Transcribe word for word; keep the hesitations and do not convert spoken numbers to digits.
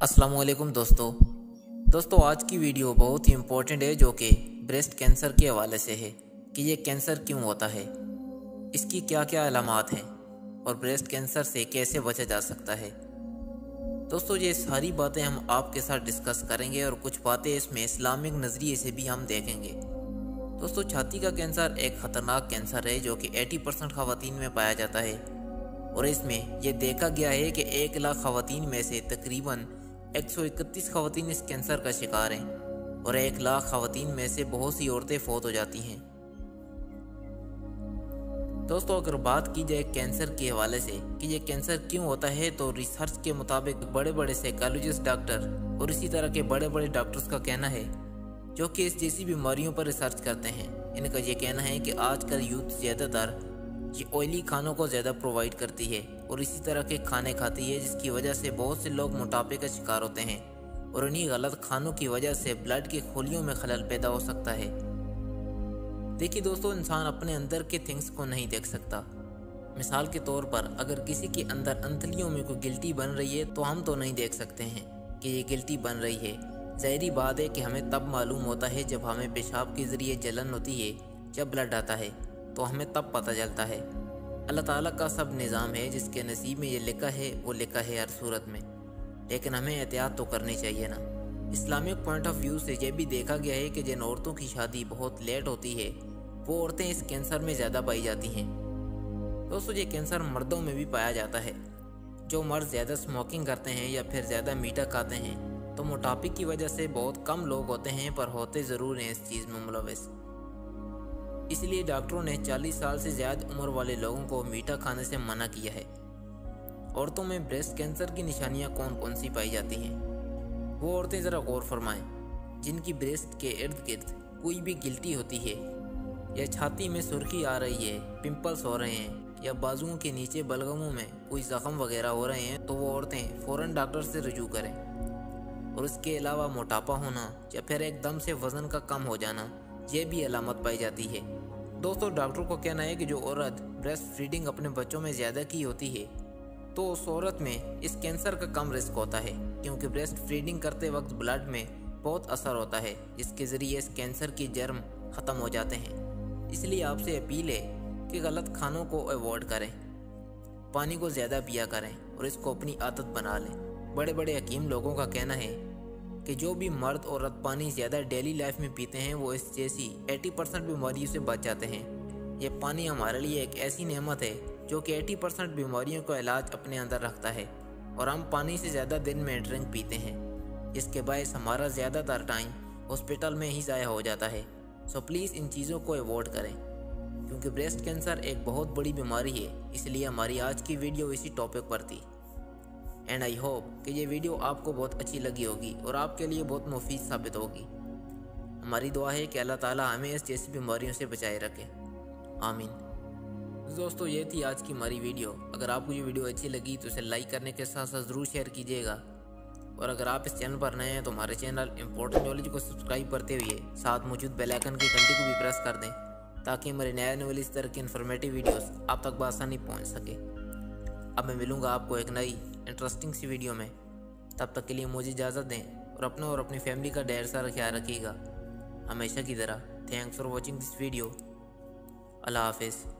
अस्सलाम वालेकुम दोस्तों दोस्तों आज की वीडियो बहुत ही इम्पोर्टेंट है जो कि ब्रेस्ट कैंसर के हवाले से है कि ये कैंसर क्यों होता है, इसकी क्या क्या अलामात हैं और ब्रेस्ट कैंसर से कैसे बचा जा सकता है। दोस्तों ये सारी बातें हम आपके साथ डिस्कस करेंगे और कुछ बातें इसमें इस्लामिक नज़रिए से भी हम देखेंगे। दोस्तों छाती का कैंसर एक ख़तरनाक कैंसर है जो कि अस्सी परसेंट ख़वातीन में पाया जाता है और इसमें यह देखा गया है कि एक लाख ख़वातीन में से तकरीबन एक सौ इकतीस ख़वातीन इस कैंसर का शिकार हैं और एक लाख ख़वातीन में से बहुत सी औरतें फौत हो जाती हैं। दोस्तों अगर बात की जाए कैंसर के हवाले से कि ये कैंसर क्यों होता है, तो रिसर्च के मुताबिक बड़े बड़े साइकोलॉजिस्ट डॉक्टर और इसी तरह के बड़े बड़े डॉक्टर्स का कहना है जो कि इस जैसी बीमारियों पर रिसर्च करते हैं, इनका ये कहना है कि आजकल यूथ ज़्यादातर ये ऑयली खानों को ज़्यादा प्रोवाइड करती है और इसी तरह के खाने खाती है, जिसकी वजह से बहुत से लोग मोटापे का शिकार होते हैं और उन्हीं गलत खानों की वजह से ब्लड की खोलियों में खलल पैदा हो सकता है। देखिए दोस्तों, इंसान अपने अंदर के थिंग्स को नहीं देख सकता। मिसाल के तौर पर अगर किसी के अंदर अंतलियों में कोई गिल्टी बन रही है तो हम तो नहीं देख सकते हैं कि ये गिल्टी बन रही है। ज़ाहिरी बात है कि हमें तब मालूम होता है जब हमें पेशाब के ज़रिए जलन होती है, जब ब्लड आता है तो हमें तब पता चलता है। अल्लाह ताला का सब निज़ाम है, जिसके नसीब में ये लिखा है वो लिखा है हर सूरत में, लेकिन हमें एहतियात तो करनी चाहिए ना। इस्लामिक पॉइंट ऑफ व्यू से ये भी देखा गया है कि जिन औरतों की शादी बहुत लेट होती है वो औरतें इस कैंसर में ज़्यादा पाई जाती हैं। दोस्तों ये कैंसर मर्दों में भी पाया जाता है। जो मर्द ज़्यादा स्मोकिंग करते हैं या फिर ज़्यादा मीठा खाते हैं तो मोटापे की वजह से बहुत कम लोग होते हैं, पर होते ज़रूर हैं इस चीज़ में मुलविस। इसलिए डॉक्टरों ने चालीस साल से ज़्यादा उम्र वाले लोगों को मीठा खाने से मना किया है। औरतों में ब्रेस्ट कैंसर की निशानियां कौन कौन सी पाई जाती हैं, वो औरतें ज़रा गौर फरमाएं जिनकी ब्रेस्ट के इर्द गिर्द कोई भी गिल्टी होती है या छाती में सुर्खी आ रही है, पिंपल्स हो रहे हैं या बाजुओं के नीचे बलगमों में कोई ज़ख्म वगैरह हो रहे हैं, तो वो औरतें फ़ौरन डॉक्टर से रुजू करें। और इसके अलावा मोटापा होना या फिर एकदम से वज़न का कम हो जाना, ये भी अलामत पाई जाती है। दोस्तों डॉक्टर को कहना है कि जो औरत ब्रेस्ट फीडिंग अपने बच्चों में ज़्यादा की होती है तो उस औरत में इस कैंसर का कम रिस्क होता है, क्योंकि ब्रेस्ट फीडिंग करते वक्त ब्लड में बहुत असर होता है जिसके ज़रिए इस कैंसर की जर्म ख़त्म हो जाते हैं। इसलिए आपसे अपील है कि गलत खानों को अवॉइड करें, पानी को ज़्यादा पिया करें और इसको अपनी आदत बना लें। बड़े बड़े हकीम लोगों का कहना है कि जो भी मर्द औरत पानी ज़्यादा डेली लाइफ में पीते हैं वो इस जैसी अस्सी परसेंट बीमारियों से बच जाते हैं। ये पानी हमारे लिए एक ऐसी नेमत है जो कि अस्सी परसेंट बीमारियों का इलाज अपने अंदर रखता है और हम पानी से ज़्यादा दिन में ड्रिंक पीते हैं, जिसके बायस हमारा ज़्यादातर टाइम हॉस्पिटल में ही ज़ाया हो जाता है। सो प्लीज़ इन चीज़ों को अवॉइड करें, क्योंकि ब्रेस्ट कैंसर एक बहुत बड़ी बीमारी है। इसलिए हमारी आज की वीडियो इसी टॉपिक पर थी एंड आई होप कि ये वीडियो आपको बहुत अच्छी लगी होगी और आपके लिए बहुत मुफीद साबित होगी। हमारी दुआ है कि अल्लाह ताला हमें इस जैसी बीमारियों से बचाए रखे, आमीन। दोस्तों ये थी आज की हमारी वीडियो। अगर आपको ये वीडियो अच्छी लगी तो इसे लाइक करने के साथ साथ ज़रूर शेयर कीजिएगा, और अगर आप इस चैनल पर नए हैं तो हमारे चैनल इम्पोर्टेंट नॉलेज को सब्सक्राइब करते हुए साथ मौजूद बेल आइकन की घंटी को भी प्रेस कर दें, ताकि हमारे नए आने वाली इस तरह की इन्फॉर्मेटिव वीडियोस आप तक बआसानी पहुंच सके। अब मैं मिलूँगा आपको एक नई इंटरेस्टिंग सी वीडियो में। तब तक के लिए मुझे इजाज़त दें और अपना और अपनी फैमिली का ढेर सारा ख्याल रखिएगा। हमेशा की तरह thanks for watching this video. अल्लाह हाफिज़।